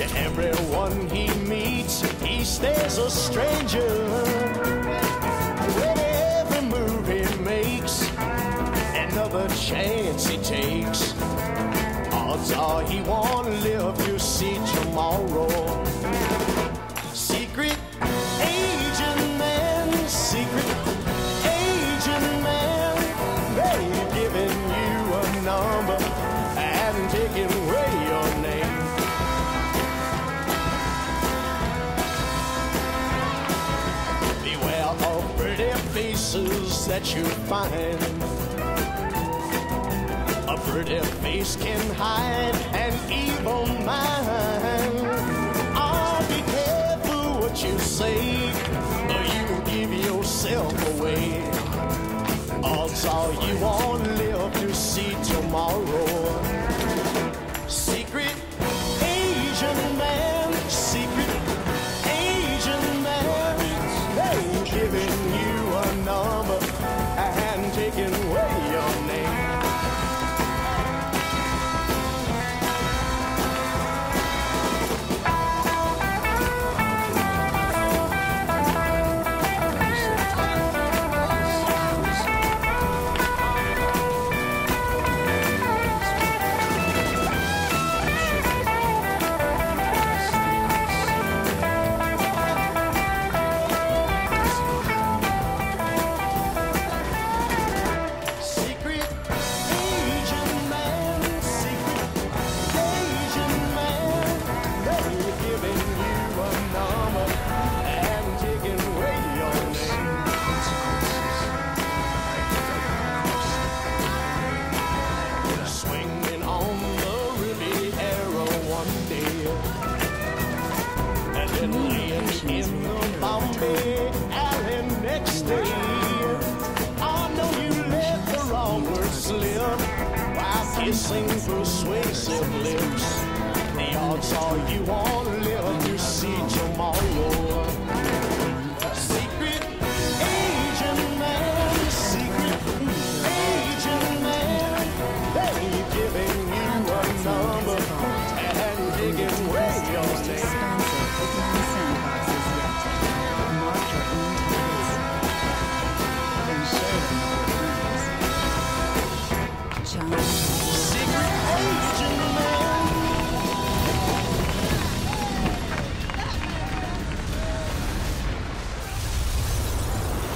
To everyone he meets, he stays a stranger. With every move he makes, another chance he takes, odds are he won't live to see tomorrow. Secret agent man, secret agent man, they've given you a number and taken away your name. Beware of pretty faces that you find. A pretty face can hide an evil mind. Oh, be careful what you say, or you will give yourself away. Odds are you won't live to see tomorrow. Secret Asian man, secret Asian man, they've given you a number and taken away your name. In the Bombay alley next day, I know you let the wrong word slip while kissing persuasive lips. The odds are you won't live to see tomorrow.